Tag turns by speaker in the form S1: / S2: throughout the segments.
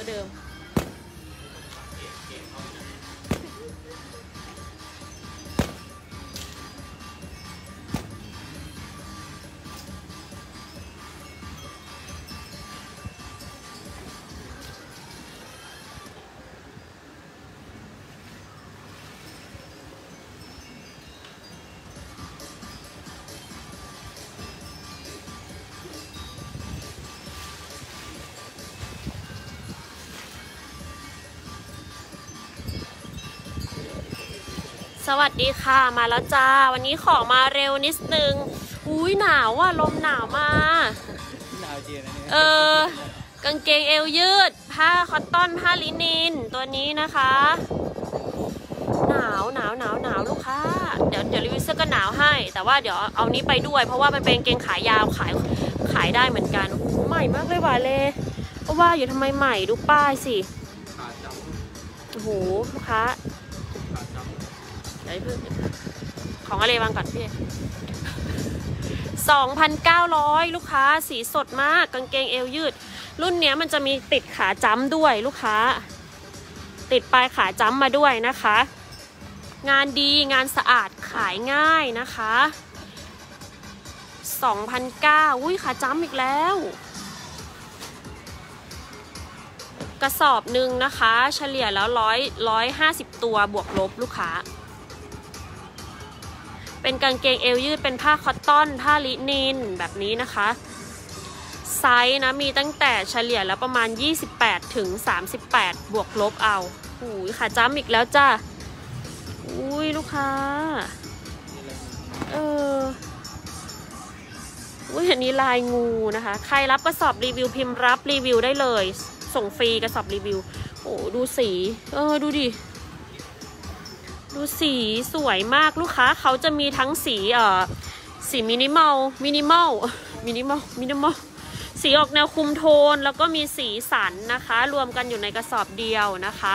S1: ตัวเดิมสวัสดีค่ะมาแล้วจ้าวันนี้ของมาเร็วนิดนึงอุ้ยหนาวอ่ะลมหนาวมาหนาวจริงนะเนี่ยกางเกงเอวยืดผ้าคอตตอนผ้าลินินตัวนี้นะคะหนาวลูกค้าเดี๋ยวรีวิวเสื้อกันหนาวให้แต่ว่าเดี๋ยวเอานี้ไปด้วยเพราะว่ามันเป็นกางเกงขายาวขายได้เหมือนกันใหม่มากเลยว่ะเลยเพราะว่าอยู่ทำไมใหม่ดูป้ายสิโอ้โหลูกค้าของอะไรวางก่อนพี่ 2,900 ลูกค้าสีสดมากกางเกงเอวยืดรุ่นนี้มันจะมีติดขาจ้ำด้วยลูกค้าติดปลายขาจ้ำมาด้วยนะคะงานดีงานสะอาดขายง่ายนะคะ 2,900 อุ้ยขาจ้ำอีกแล้วกระสอบหนึ่งนะคะเฉลี่ยแล้ว150ตัวบวกลบลูกค้าเป็นกางเกงเอวยืดเป็นผ้าคอตตอนผ้าลินินแบบนี้นะคะไซส์นะมีตั้งแต่เฉลี่ยแล้วประมาณ28ถึง38บวกลบเอาอุ้ยขาจ้ำอีกแล้วจ้าอุ้ยลูกค้าอุ้ยอันนี้ลายงูนะคะใครรับกระสอบรีวิวพิมพ์รับรีวิวได้เลยส่งฟรีกระสอบรีวิวโอ้ดูสีดูดิดูสีสวยมากลูกค้าเขาจะมีทั้งสีมินิมอลสีออกแนวคุมโทนแล้วก็มีสีสันนะคะรวมกันอยู่ในกระสอบเดียวนะคะ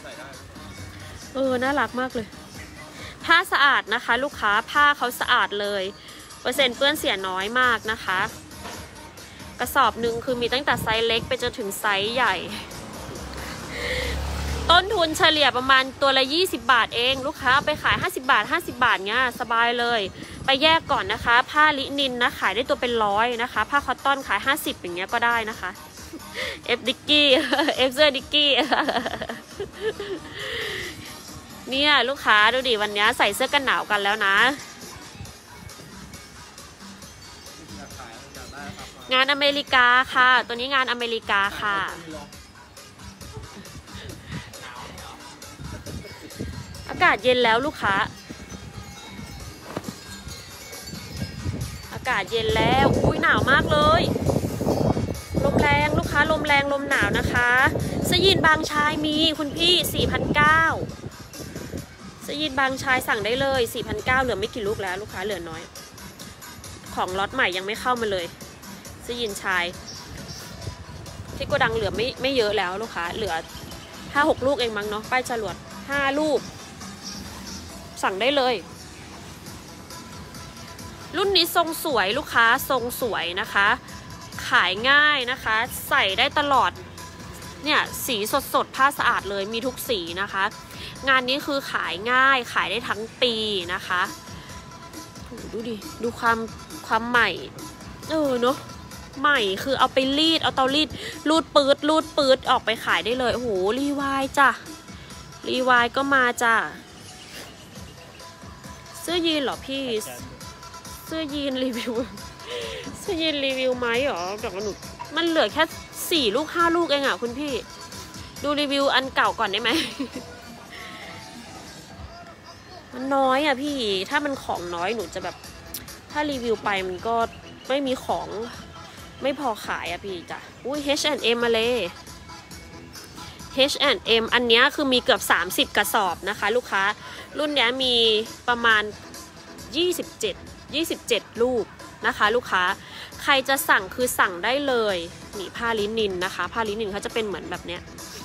S1: น่ารักมากเลยผ้าสะอาดนะคะลูกค้าผ้าเขาสะอาดเลยเปอร์เซ็นต์เปื้อนเสียน้อยมากนะคะกระสอบหนึ่งคือมีตั้งแต่ไซส์เล็กไปจนถึงไซส์ใหญ่ต้นทุนเฉลี่ยประมาณตัวละ20 บาทเองลูกค้าไปขาย50 บาทเงี้ยสบายเลยไปแยกก่อนนะคะผ้าลินินนะขายได้ตัวเป็น100นะคะผ้าคอตตอนขาย50อย่างเงี้ยก็ได้นะคะเอฟดิกกี้เอฟเซอร์ดิกกี้เนี่ยลูกค้าดูดิวันนี้ใส่เสื้อกันหนาวกันแล้วนะงานอเมริกาค่ะตัวนี้งานอเมริกาค่ะอากาศเย็นแล้วลูกค้าอากาศเย็นแล้วอุ้ยหนาวมากเลยลมแรงลูกค้าลมแรงลมหนาวนะคะเสื้อยีนบางชายมีคุณพี่ 4,900 เสื้อยีนบางชายสั่งได้เลย 4,900 เหลือไม่กี่ลูกแล้วลูกค้าเหลือน้อยของล็อตใหม่ยังไม่เข้ามาเลยเสื้อยีนชายที่โกดังเหลือไม่เยอะแล้วลูกค้าเหลือ 5-6 ลูกเองมั้งเนาะป้ายจรวด5 ลูกสั่งได้เลยรุ่นนี้ทรงสวยลูกค้าทรงสวยนะคะขายง่ายนะคะใส่ได้ตลอดเนี่ยสีสดผ้าสะอาดเลยมีทุกสีนะคะงานนี้คือขายง่ายขายได้ทั้งปีนะคะดูดิดูความใหม่เนาะใหม่คือเอาไปรีดเอาเตารีดรูดปืดออกไปขายได้เลยโอ้โหรีวายจ้ะรีวายก็มาจ้ะเสื้อยีนเหรอพี่เสื้อยีนรีวิวเสื้อยีนรีวิวไหมหรอเดี๋ยวหนูมันเหลือแค่4 ลูก 5 ลูกเองอ่ะคุณพี่ดูรีวิวอันเก่าก่อนได้ไหม มันน้อยอ่ะพี่ถ้ามันของน้อยหนูจะแบบถ้ารีวิวไปมันก็ไม่มีของไม่พอขายอ่ะพี่จ้ะอุ้ย H&M มาเลย H&M อันนี้คือมีเกือบ30 กระสอบนะคะลูกค้ารุ่นนี้มีประมาณ27 ลูกนะคะลูกค้าใครจะสั่งคือสั่งได้เลยนี่ผ้าลินินนะคะผ้าลินินเขาจะเป็นเหมือนแบบเนี้ย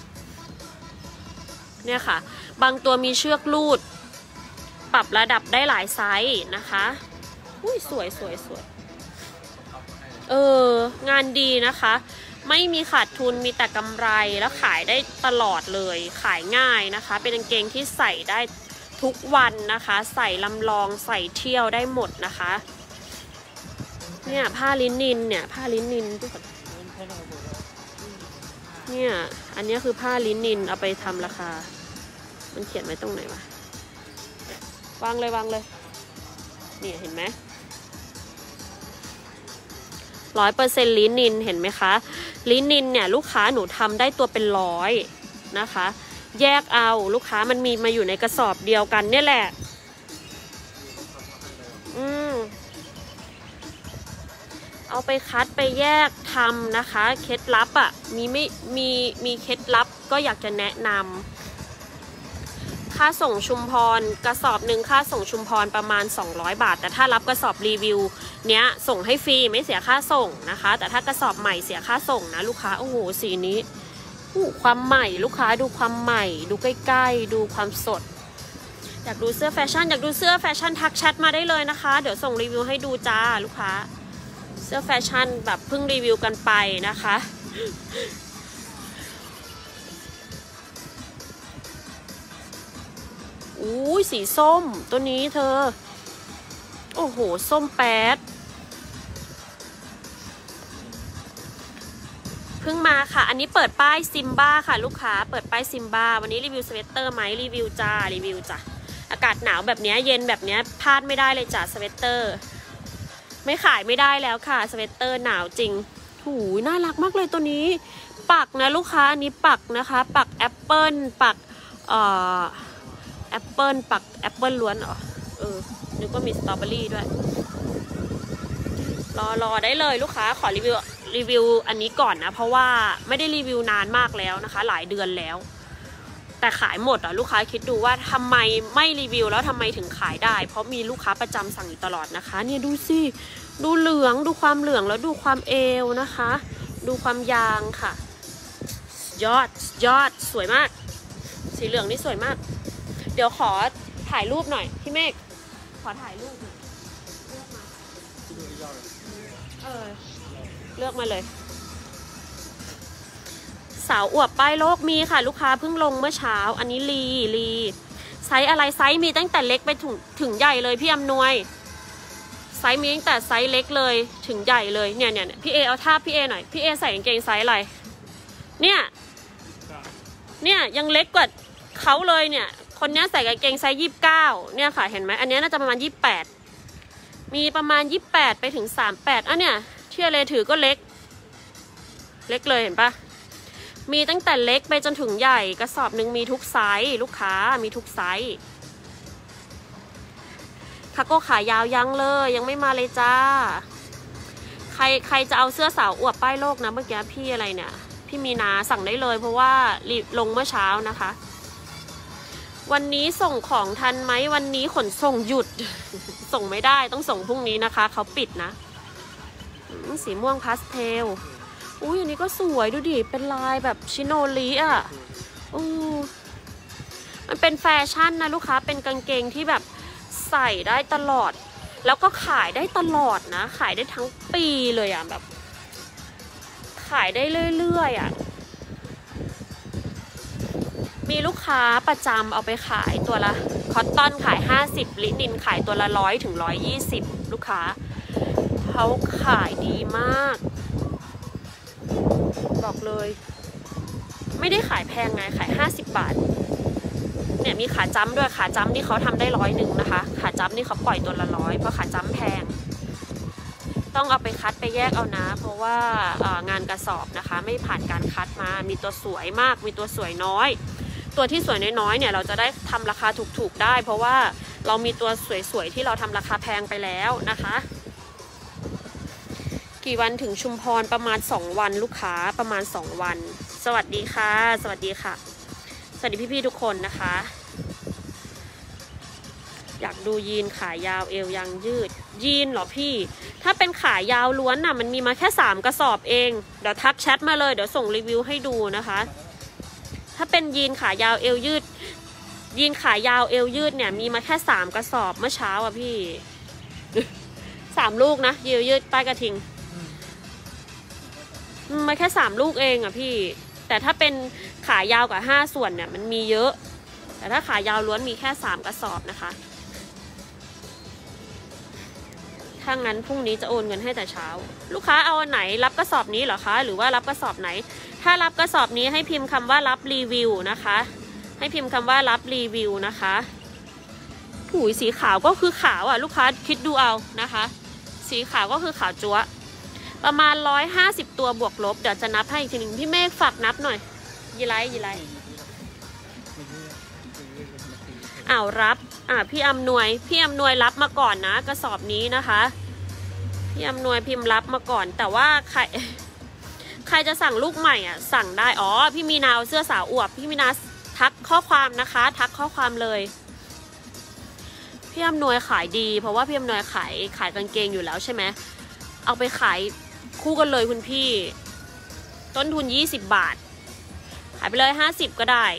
S1: เนี่ยค่ะบางตัวมีเชือกลูดปรับระดับได้หลายไซส์นะคะอุ้ยสวยงานดีนะคะไม่มีขาดทุนมีแต่กำไรแล้วขายได้ตลอดเลยขายง่ายนะคะเป็นกางเกงที่ใส่ได้ทุกวันนะคะใส่ลำลองใส่เที่ยวได้หมดนะคะเนี่ยผ้าลินินเนี่ยผ้าลินินทุกคนเนี่ยอันนี้คือผ้าลินินเอาไปทำราคามันเขียนไว้ตรงไหนวะวางเลยวางเลยนี่เห็นไหม100%ลินินเห็นไหมคะลินินเนี่ยลูกค้าหนูทำได้ตัวเป็น100นะคะแยกเอาลูกค้ามันมีมาอยู่ในกระสอบเดียวกันเนี่ยแหละเอาไปคัดไปแยกทำนะคะเคล็ดลับอ่ะมีเคล็ดลับก็อยากจะแนะนำค่าส่งชุมพรกระสอบหนึ่งค่าส่งชุมพรประมาณ200 บาทแต่ถ้ารับกระสอบรีวิวเนี้ยส่งให้ฟรีไม่เสียค่าส่งนะคะแต่ถ้ากระสอบใหม่เสียค่าส่งนะลูกค้าโอ้โหสีนี้ความใหม่ลูกค้าดูความใหม่ดูใกล้ๆดูความสดอยากดูเสื้อแฟชั่นอยากดูเสื้อแฟชั่นทักแชทมาได้เลยนะคะเดี๋ยวส่งรีวิวให้ดูจ้าลูกค้าเสื้อแฟชั่นแบบเพิ่งรีวิวกันไปนะคะอุ้ยสีส้มตัวนี้เธอโอ้โหส้มแป๊ดเพิ่งมาค่ะอันนี้เปิดป้ายซิมบ้าค่ะลูกค้าเปิดป้ายซิมบ้าวันนี้รีวิวสเวตเตอร์ไหมรีวิวจ้ารีวิวจ้ะอากาศหนาวแบบนี้เย็นแบบนี้พลาดไม่ได้เลยจ้ะสเวตเตอร์ไม่ขายไม่ได้แล้วค่ะสเวตเตอร์หนาวจริงหูยน่ารักมากเลยตัวนี้ปักนะลูกค้าอันนี้ปักนะคะปักแอปเปิลปักแอปเปิลปักแอปเปิลล้วนเหรอนึกว่ามีสตรอเบอรี่ด้วยรอได้เลยลูกค้าขอรีวิวอันนี้ก่อนนะเพราะว่าไม่ได้รีวิวนานมากแล้วนะคะหลายเดือนแล้วแต่ขายหมดลูกค้าคิดดูว่าทำไมไม่รีวิวแล้วทำไมถึงขายได้เพราะมีลูกค้าประจำสั่งอยู่ตลอดนะคะเนี่ยดูสิดูเหลืองดูความเหลืองแล้วดูความเอวนะคะดูความยางค่ะยอดสวยมากสีเหลืองนี่สวยมากเดี๋ยวขอถ่ายรูปหน่อยพี่เมฆขอถ่ายรูปหน่อยเลือกมาเลยสาวอวบป้ายโลกมีค่ะลูกค้าเพิ่งลงเมื่อเช้าอันนี้ลีไซส์อะไรไซส์มีตั้งแต่เล็กไปถึงใหญ่เลยพี่อำนวยไซส์มีตั้งแต่ไซส์เล็กเลยถึงใหญ่เลยเนี่ยพี่เอเอาท่าพี่เอหน่อยพี่เอใส่กางเกงไซส์อะไรเนี่ยยังเล็กกว่าเขาเลยเนี่ยคนนี้ใส่กางเกงไซส์29เนี่ยค่ะเห็นไหมอันนี้น่าจะประมาณ28มีประมาณ28ไปถึง38อันเนี่ยที่เลถือก็เล็กเลยเห็นปะมีตั้งแต่เล็กไปจนถึงใหญ่กระสอบหนึ่งมีทุกไซส์ลูกค้ามีทุกไซส์คาโก้ขายาวยังเลยยังไม่มาเลยจ้าใครจะเอาเสื้อสาวอวบป้ายโลกนะเมื่อกี้พี่อะไรเนี่ยพี่มีนาสั่งได้เลยเพราะว่าลงเมื่อเช้านะคะวันนี้ส่งของทันไหมวันนี้ขนส่งหยุด ส่งไม่ได้ต้องส่งพรุ่งนี้นะคะเขาปิดนะสีม่วงพาสเทลอุ้ยอันนี้ก็สวยดูดิเป็นลายแบบชิโนริอ่ะมันเป็นแฟชั่นนะลูกค้าเป็นกางเกงที่แบบใส่ได้ตลอดแล้วก็ขายได้ตลอดนะขายได้ทั้งปีเลยอ่ะแบบขายได้เรื่อยๆอ่ะมีลูกค้าประจำเอาไปขายตัวละคอตตอนขาย50ลินินขายตัวละ100 ถึง 120ลูกค้าเขาขายดีมากบอกเลยไม่ได้ขายแพงไงขาย50 บาทเนี่ยมีขาจ้ำด้วยขาจ้ำนี่เขาทำได้100นะคะขาจ้ำนี่เขาปล่อยตัวละ100เพราะขาจ้ำแพงต้องเอาไปคัดไปแยกเอานะเพราะว่างานกระสอบนะคะไม่ผ่านการคัดมามีตัวสวยมากมีตัวสวยน้อยตัวที่สวยน้อยๆเนี่ยเราจะได้ทำราคาถูกๆได้เพราะว่าเรามีตัวสวยๆที่เราทำราคาแพงไปแล้วนะคะกี่วันถึงชุมพรประมาณ2 วันลูกค้าประมาณ2 วันสวัสดีค่ะสวัสดีค่ะสวัสดีพี่ๆทุกคนนะคะอยากดูยีนขายาวเอวยังยืดยีนเหรอพี่ถ้าเป็นขายาวล้วนน่ะมันมีมาแค่3 กระสอบเองเดี๋ยวทักแชทมาเลยเดี๋ยวส่งรีวิวให้ดูนะคะถ้าเป็นยีนขายาวเอวยืดยีนขายาวเอวยืดเนี่ยมีมาแค่3 กระสอบเมื่อเช้าอ่ะพี่ 3 ลูกนะเอวยืดป้ายกระทิงมาแค่3 ลูกเองอ่ะพี่แต่ถ้าเป็นขายาวกว่า5 ส่วนเนี่ยมันมีเยอะแต่ถ้าขายาวล้วนมีแค่3 กระสอบนะคะถ้างั้นพรุ่งนี้จะโอนเงินให้แต่เช้าลูกค้าเอาอันไหนรับกระสอบนี้เหรอคะหรือว่ารับกระสอบไหนถ้ารับกระสอบนี้ให้พิมพ์คำว่ารับรีวิวนะคะให้พิมพ์คำว่ารับรีวิวนะคะผูยสีขาวก็คือขาวอ่ะลูกค้าคิดดูเอานะคะสีขาวก็คือขาวจั๊วประมาณ150 ตัวบวกลบเดี๋ยวจะนับให้อีกทีนึงพี่เมฆฝากนับหน่อยยีไรรับพี่อำนวยรับมาก่อนนะกระสอบนี้นะคะพี่อำนวยพิมพ์รับมาก่อนแต่ว่าใครจะสั่งลูกใหม่อ่ะสั่งได้พี่มีนาเสื้อสาวอวบพี่มีนาทักข้อความนะคะทักข้อความเลยพี่อำนวยขายดีเพราะว่าพี่อำนวยขายกางเกงอยู่แล้วใช่ไหมเอาไปขายคู่กันเลยคุณพี่ต้นทุน20 บาทขายไปเลย50ก็ได้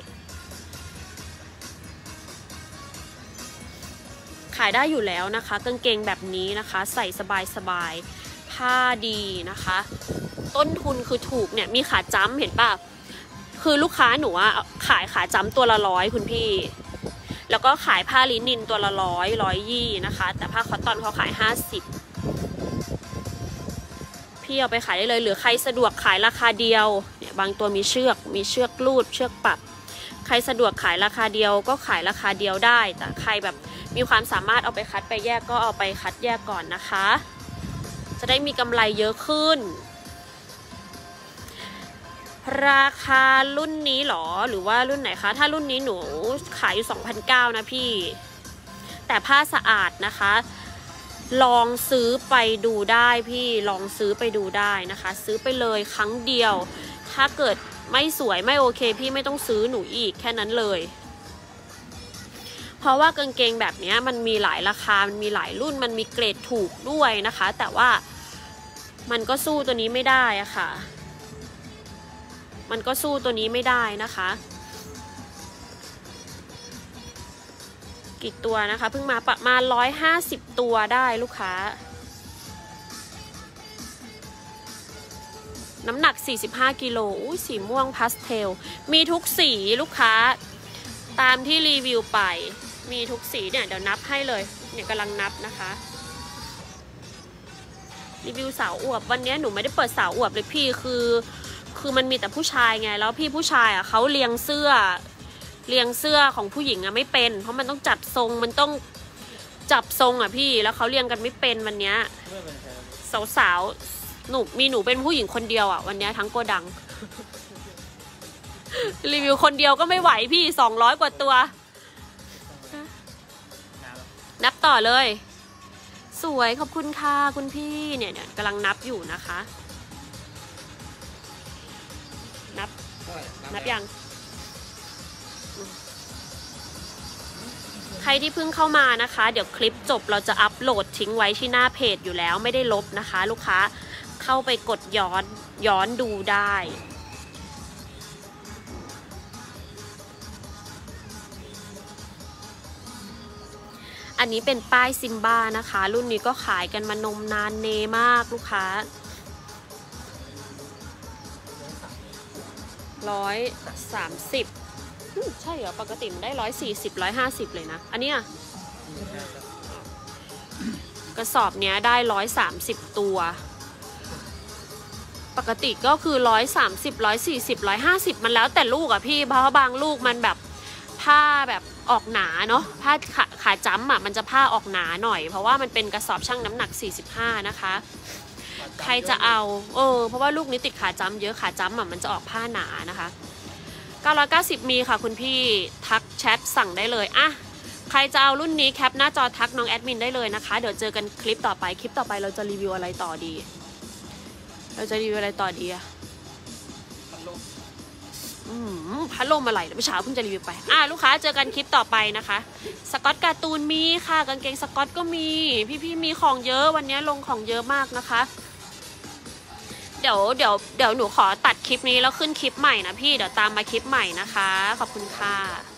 S1: ขายได้อยู่แล้วนะคะกางเกงแบบนี้นะคะใส่สบายผ้าดีนะคะต้นทุนคือถูกเนี่ยมีขาจ้ำเห็นป่ะคือลูกค้าหนูอะขายขาจ้ำตัวละ100คุณพี่แล้วก็ขายผ้าลินินตัวละ120นะคะแต่ผ้าคอตตอนเขาขาย50พี่เอาไปขายได้เลยหรือใครสะดวกขายราคาเดียวเนี่ยบางตัวมีเชือกลูดเชือกปักใครสะดวกขายราคาเดียวก็ขายราคาเดียวได้แต่ใครแบบมีความสามารถเอาไปคัดไปแยกก็เอาไปคัดแยกก่อนนะคะจะได้มีกำไรเยอะขึ้นราคารุ่นนี้หรอหรือว่ารุ่นไหนคะถ้ารุ่นนี้หนูขายอยู่2,900นะพี่แต่ผ้าสะอาดนะคะลองซื้อไปดูได้พี่ลองซื้อไปดูได้นะคะซื้อไปเลยครั้งเดียวถ้าเกิดไม่สวยไม่โอเคพี่ไม่ต้องซื้อหนูอีกแค่นั้นเลยเพราะว่ากางเกงแบบนี้มันมีหลายราคามันมีหลายรุ่นมันมีเกรดถูกด้วยนะคะแต่ว่ามันก็สู้ตัวนี้ไม่ได้อะค่ะมันก็สู้ตัวนี้ไม่ได้นะคะกี่ตัวนะคะเพิ่งมาประมาณ150 ตัวได้ลูกค้าน้ำหนัก45 กิโลสีม่วงพาสเทลมีทุกสีลูกค้าตามที่รีวิวไปมีทุกสีเนี่ยเดี๋ยวนับให้เลยเนี่ยกำลังนับนะคะรีวิวสาวอวบวันนี้หนูไม่ได้เปิดสาวอวบเลยพี่คือมันมีแต่ผู้ชายไงแล้วพี่ผู้ชายอ่ะเขาเรียงเสื้อของผู้หญิงอ่ะไม่เป็นเพราะมันต้องจัดทรงมันต้องจับทรงอ่ะพี่แล้วเขาเรียงกันไม่เป็นวันนี้สาวหนูเป็นผู้หญิงคนเดียวอ่ะวันนี้ทั้งโกดังรีวิวคนเดียวก็ไม่ไหวพี่200 กว่าตัวนับต่อเลยสวยขอบคุณค่ะคุณพี่เนี่ยกำลังนับอยู่นะคะนับยังใครที่เพิ่งเข้ามานะคะเดี๋ยวคลิปจบเราจะอัปโหลดทิ้งไว้ที่หน้าเพจอยู่แล้วไม่ได้ลบนะคะลูกค้าเข้าไปกดย้อนดูได้อันนี้เป็นป้ายซิมบ้านะคะรุ่นนี้ก็ขายกันมานมนานเนมากลูกค้า130ใช่เหรอปกติมันได้140 150เลยนะอันนี้กระสอบเนี้ยได้130 ตัวปกติก็คือ130 140 150มันแล้วแต่ลูกอะพี่เพราะบางลูกมันแบบผ้าแบบออกหนาเนาะผ้าขาจ้ำอะมันจะผ้าออกหนาหน่อยเพราะว่ามันเป็นกระสอบชั่งน้ำหนัก45นะคะใครจะเอาเพราะว่าลูกนี้ติดขาจ้ำเยอะขาจ้ำอะมันจะออกผ้าหนานะคะ990มีค่ะคุณพี่ทักแชทสั่งได้เลยอะใครจะเอารุ่นนี้แคปหน้าจอทักน้องแอดมินได้เลยนะคะเดี๋ยวเจอกันคลิปต่อไปเราจะรีวิวอะไรต่อดีอะพัดลมอะไรเมื่อเช้าเพิ่งจะรีวิวไปลูกค้าเจอกันคลิปต่อไปนะคะสก๊อตการ์ตูนมีค่ะกางเกงสก๊อตก็มีพี่มีของเยอะวันนี้ลงของเยอะมากนะคะเดี๋ยวหนูขอตัดคลิปนี้แล้วขึ้นคลิปใหม่นะพี่เดี๋ยวตามมาคลิปใหม่นะคะขอบคุณค่ะ